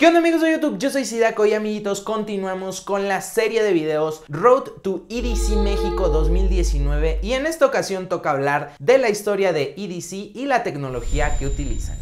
¿Qué onda amigos de YouTube? Yo soy Sidaco y amiguitos, continuamos con la serie de videos Road to EDC México 2019 y en esta ocasión toca hablar de la historia de EDC y la tecnología que utilizan.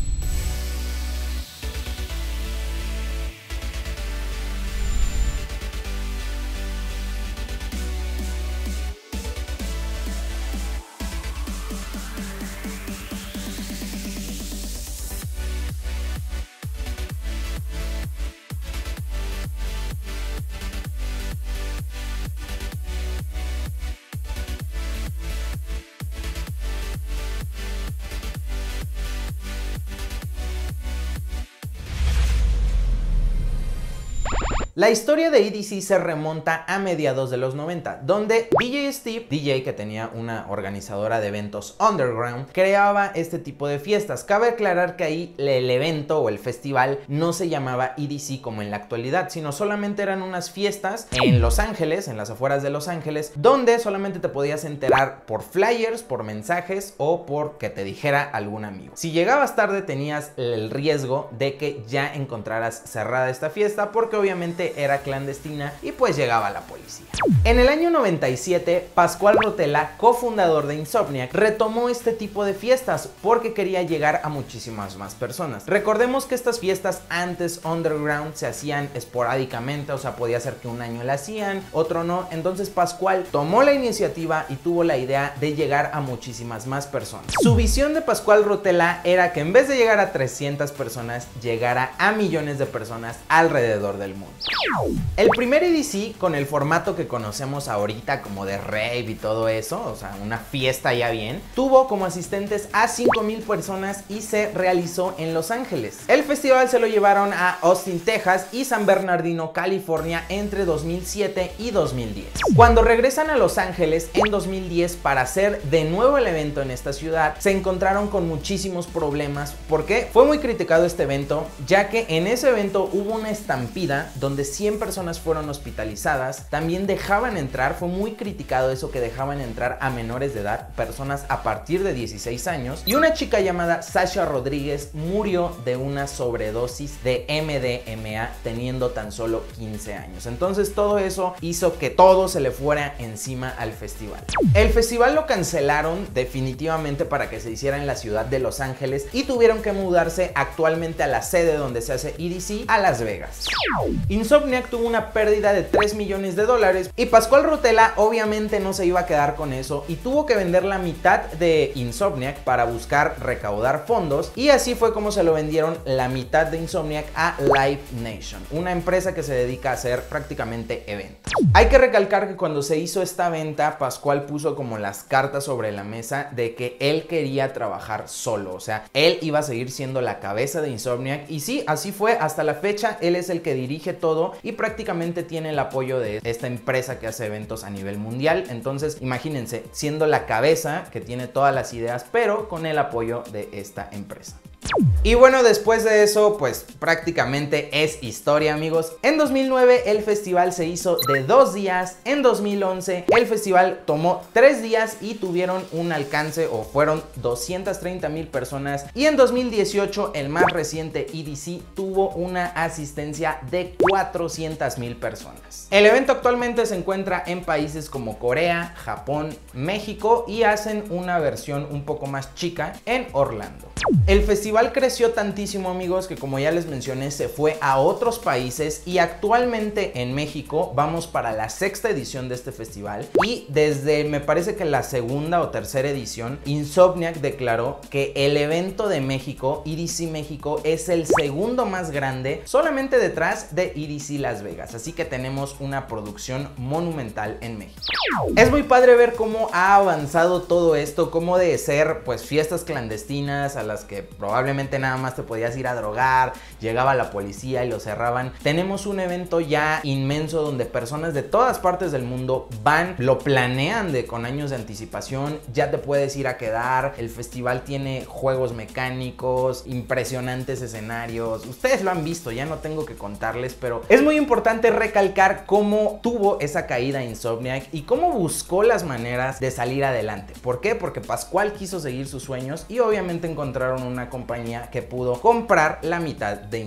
La historia de EDC se remonta a mediados de los 90, donde DJ Steve, DJ que tenía una organizadora de eventos underground, creaba este tipo de fiestas. Cabe aclarar que ahí el evento o el festival no se llamaba EDC como en la actualidad, sino solamente eran unas fiestas en Los Ángeles, en las afueras de Los Ángeles, donde solamente te podías enterar por flyers, por mensajes o por que te dijera algún amigo. Si llegabas tarde tenías el riesgo de que ya encontraras cerrada esta fiesta porque obviamente era clandestina y pues llegaba la policía. En el año 97, Pascual Rotella, cofundador de Insomniac, retomó este tipo de fiestas porque quería llegar a muchísimas más personas. Recordemos que estas fiestas antes underground se hacían esporádicamente, o sea, podía ser que un año la hacían, otro no. Entonces Pascual tomó la iniciativa y tuvo la idea de llegar a muchísimas más personas. Su visión de Pascual Rotella era que en vez de llegar a 300 personas, llegara a millones de personas alrededor del mundo. El primer EDC, con el formato que conocemos ahorita como de rave y todo eso, o sea, una fiesta ya bien, tuvo como asistentes a 5,000 personas y se realizó en Los Ángeles. El festival se lo llevaron a Austin, Texas y San Bernardino, California entre 2007 y 2010. Cuando regresan a Los Ángeles en 2010 para hacer de nuevo el evento en esta ciudad, se encontraron con muchísimos problemas porque fue muy criticado este evento, ya que en ese evento hubo una estampida donde 100 personas fueron hospitalizadas. También dejaban entrar, fue muy criticado eso, que dejaban entrar a menores de edad, personas a partir de 16 años, y una chica llamada Sasha Rodríguez murió de una sobredosis de MDMA teniendo tan solo 15 años. Entonces todo eso hizo que todo se le fuera encima al festival. El festival lo cancelaron definitivamente para que se hiciera en la ciudad de Los Ángeles y tuvieron que mudarse actualmente a la sede donde se hace EDC, a Las Vegas. Insomniac tuvo una pérdida de $3 millones y Pascual Rotella obviamente no se iba a quedar con eso y tuvo que vender la mitad de Insomniac para buscar recaudar fondos, y así fue como se lo vendieron la mitad de Insomniac a Live Nation, una empresa que se dedica a hacer prácticamente eventos. Hay que recalcar que cuando se hizo esta venta, Pascual puso como las cartas sobre la mesa de que él quería trabajar solo, o sea, él iba a seguir siendo la cabeza de Insomniac, y sí, así fue. Hasta la fecha él es el que dirige todo y prácticamente tiene el apoyo de esta empresa que hace eventos a nivel mundial. Entonces imagínense, siendo la cabeza que tiene todas las ideas, pero con el apoyo de esta empresa. Y bueno, después de eso, pues prácticamente es historia, amigos. En 2009 el festival se hizo de 2 días. En 2011 el festival tomó 3 días y tuvieron un alcance, o fueron 230,000 personas. Y en 2018 el más reciente EDC tuvo una asistencia de 400,000 personas. El evento actualmente se encuentra en países como Corea, Japón, México, y hacen una versión un poco más chica en Orlando. El festival creció tantísimo, amigos, que como ya les mencioné, se fue a otros países, y actualmente en México vamos para la 6ª edición de este festival, y desde me parece que la 2ª o 3ª edición, Insomniac declaró que el evento de México, EDC México, es el segundo más grande, solamente detrás de EDC Las Vegas, así que tenemos una producción monumental en México. Es muy padre ver cómo ha avanzado todo esto, cómo de ser pues fiestas clandestinas a las que probablemente nada más te podías ir a drogar, llegaba la policía y lo cerraban, tenemos un evento ya inmenso donde personas de todas partes del mundo van, lo planean con años de anticipación, ya te puedes ir a quedar. El festival tiene juegos mecánicos, impresionantes escenarios, ustedes lo han visto, ya no tengo que contarles, pero es muy importante recalcar cómo tuvo esa caída Insomniac y cómo buscó las maneras de salir adelante. ¿Por qué? Porque Pascual quiso seguir sus sueños y obviamente encontraron una compañía que pudo comprar la mitad de Insomniac.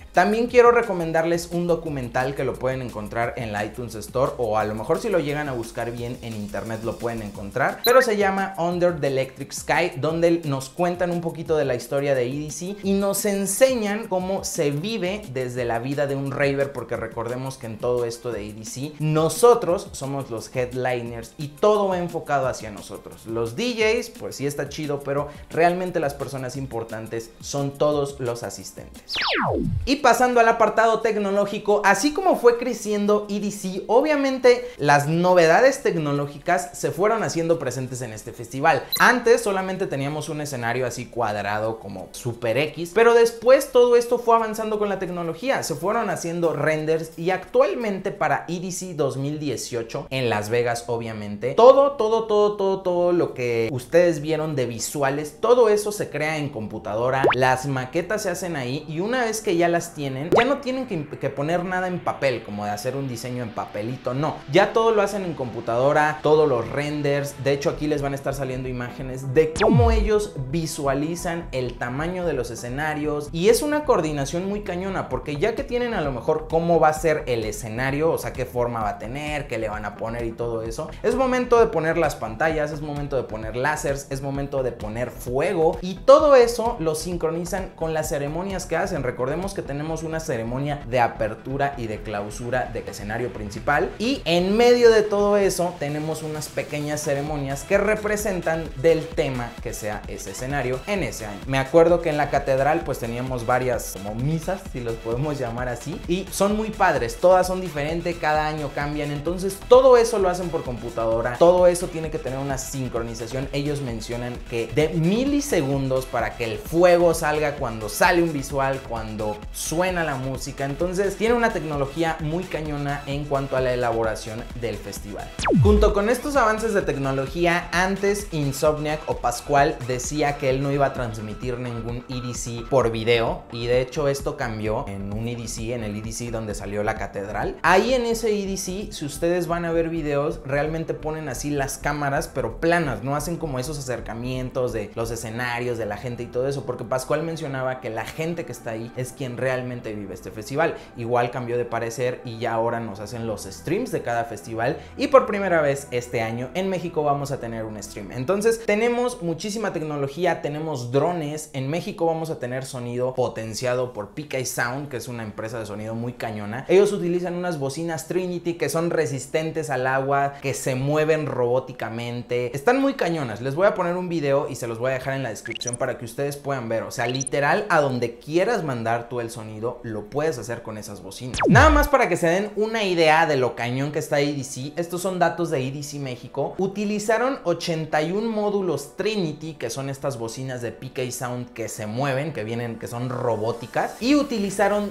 También quiero recomendarles un documental que lo pueden encontrar en la iTunes Store, o a lo mejor si lo llegan a buscar bien en internet lo pueden encontrar, pero se llama Under the Electric Sky, donde nos cuentan un poquito de la historia de EDC y nos enseñan cómo se vive desde la vida de un raver, porque recordemos que en todo esto de EDC nosotros somos los headliners y todo va enfocado hacia nosotros. Los DJs, pues sí está chido, pero realmente las personas importantes son todos los asistentes. Y pasando al apartado tecnológico, así como fue creciendo EDC, obviamente las novedades tecnológicas se fueron haciendo presentes en este festival. Antes solamente teníamos un escenario así cuadrado como Super X, pero después todo esto fue avanzando con la tecnología, se fueron haciendo renders y actualmente para EDC 2018 en Las Vegas, obviamente, todo lo que ustedes vieron de visuales, todo eso se crea en computadora, las maquetas se hacen ahí y una vez que ya las tienen, ya no tienen que poner nada en papel, como de hacer un diseño en papelito, no, ya todo lo hacen en computadora, todos los renders. De hecho aquí les van a estar saliendo imágenes de cómo ellos visualizan el tamaño de los escenarios y es una coordinación muy cañona, porque ya que tienen a lo mejor cómo va a ser el escenario, o sea qué forma va a tener, qué le van a poner y todo eso, es momento de poner las pantallas, es momento de poner láseres, es momento de poner fuego y todo eso lo sincronizan con las ceremonias que hacen. Recordemos que tenemos una ceremonia de apertura y de clausura del escenario principal y en medio de todo eso tenemos unas pequeñas ceremonias que representan del tema que sea ese escenario en ese año. Me acuerdo que en la catedral pues teníamos varias como misas, si los podemos llamar así, y son muy padres, todas son diferentes, cada año cambian, entonces todo eso lo hacen por computadora, todo eso tiene que tener una sincronización. Ellos mencionan que de milisegundos para que el fuego salga cuando sale un visual, cuando suena la música, entonces tiene una tecnología muy cañona en cuanto a la elaboración del festival. Junto con estos avances de tecnología, antes Insomniac o Pascual decía que él no iba a transmitir ningún EDC por video y de hecho esto cambió en un EDC, en el EDC donde salió la catedral. Ahí en ese EDC, si ustedes van a ver videos, realmente ponen así las cámaras pero planas, no hacen como esos acercamientos de los escenarios, de la gente y todo eso, porque Pascual mencionaba que la gente que está ahí es quien realmente vive este festival. Igual cambió de parecer y ya ahora nos hacen los streams de cada festival y por primera vez este año en México vamos a tener un stream. Entonces tenemos muchísima tecnología, tenemos drones, en México vamos a tener sonido potenciado por PK Sound, que es una empresa de sonido muy cañona. Ellos utilizan unas bocinas Trinity que son resistentes al agua, que se mueven robóticamente, están muy cañonas. Les voy a poner un video y se los voy a dejar en la descripción para que ustedes puedan ver, o sea, literal a donde quieras mandar tú el sonido lo puedes hacer con esas bocinas. Nada más para que se den una idea de lo cañón que está EDC, estos son datos de EDC México. Utilizaron 81 módulos Trinity, que son estas bocinas de PK Sound que se mueven, que vienen, que son robóticas, y utilizaron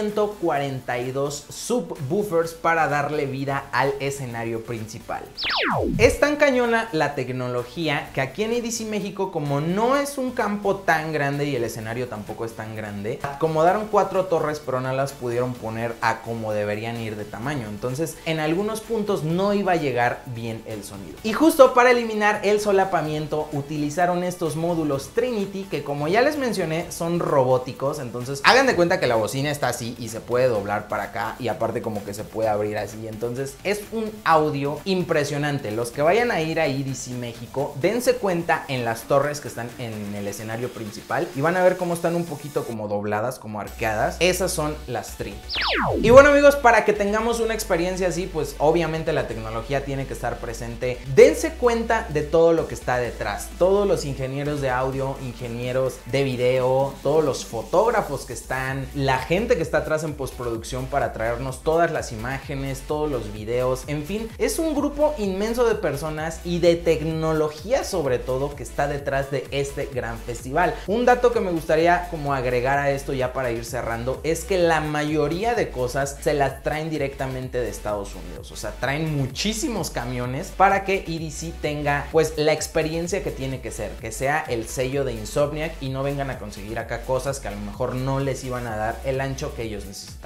142 subwoofers para darle vida al escenario principal. Es tan cañona la tecnología que aquí en EDC México, como no es un campo tan grande y el escenario tampoco es tan grande, acomodaron 4 torres pero no las pudieron poner a como deberían ir de tamaño, entonces en algunos puntos no iba a llegar bien el sonido. Y justo para eliminar el solapamiento utilizaron estos módulos Trinity que, como ya les mencioné, son robóticos, entonces hagan de cuenta que la bocina está así y se puede doblar para acá y aparte como que se puede abrir así, entonces es un audio impresionante. Los que vayan a ir a EDC México, dense cuenta en las torres que están en el escenario principal y van a ver cómo están un poquito como dobladas, como arqueadas. Esas son las Trinity. Y bueno amigos, para que tengamos una experiencia así, pues obviamente la tecnología tiene que estar presente. Dense cuenta de todo lo que está detrás, todos los ingenieros de audio, ingenieros de video, todos los fotógrafos que están, la gente que está atrás en postproducción para traernos todas las imágenes, todos los videos, en fin, es un grupo inmenso de personas y de tecnología sobre todo que está detrás de este gran festival. Un dato que me gustaría como agregar a esto ya para ir cerrando es que la mayoría de cosas se las traen directamente de Estados Unidos, o sea, traen muchísimos camiones para que EDC tenga pues la experiencia que tiene que ser, que sea el sello de Insomniac y no vengan a conseguir acá cosas que a lo mejor no les iban a dar el ancho que ellos necesitaban.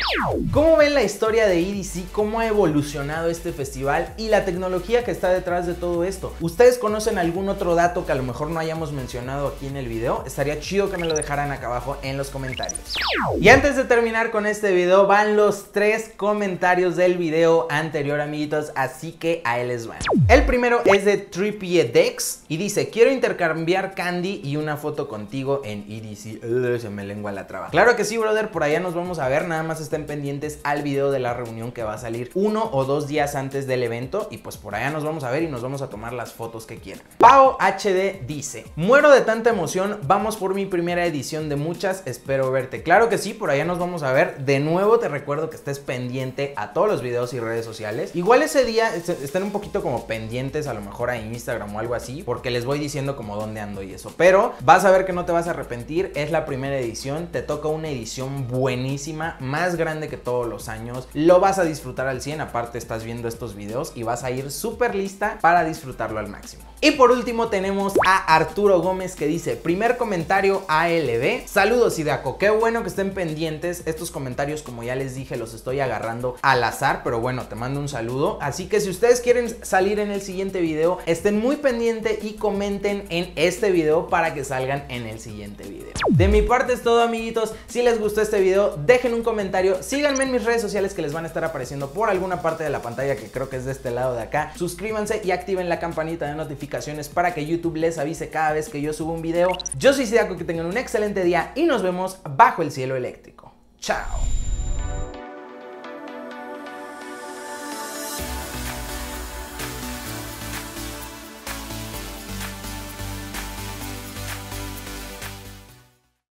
¿Cómo ven la historia de EDC? ¿Cómo ha evolucionado este festival y la tecnología que está detrás de todo esto? ¿Ustedes conocen algún otro dato que a lo mejor no hayamos mencionado aquí en el video? Estaría chido que me lo dejaran acá abajo en los comentarios. Y antes de terminar con este video, van los 3 comentarios del video anterior, amiguitos, así que ahí les van. El primero es de TrippyDex y dice: quiero intercambiar candy y una foto contigo en EDC. Se me lengua la traba. Claro que sí, brother, por allá nos vamos a ver. Nada más estén pendientes al video de la reunión que va a salir 1 o 2 días antes del evento, y pues por allá nos vamos a ver y nos vamos a tomar las fotos que quieran. Pao HD dice: muero de tanta emoción, vamos por mi primera edición de muchas, espero verte. Claro que sí, por allá nos vamos a ver. De nuevo te recuerdo que estés pendiente a todos los videos y redes sociales. Igual ese día estén un poquito como pendientes a lo mejor a Instagram o algo así, porque les voy diciendo como dónde ando y eso, pero vas a ver que no te vas a arrepentir. Es la primera edición, te toca una edición buenísima, más grande que todos los años, lo vas a disfrutar al 100, aparte estás viendo estos videos y vas a ir súper lista para disfrutarlo al máximo. Y por último tenemos a Arturo Gómez que dice: primer comentario ALB, saludos Hideako, qué bueno que estén pendientes. Estos comentarios, como ya les dije, los estoy agarrando al azar, pero bueno, te mando un saludo. Así que si ustedes quieren salir en el siguiente video, estén muy pendientes y comenten en este video para que salgan en el siguiente video. De mi parte es todo, amiguitos. Si les gustó este video, dejen un comentario, síganme en mis redes sociales que les van a estar apareciendo por alguna parte de la pantalla, que creo que es de este lado de acá. Suscríbanse y activen la campanita de notificaciones para que YouTube les avise cada vez que yo subo un video. Yo soy Hideako, que tengan un excelente día y nos vemos bajo el cielo eléctrico. Chao.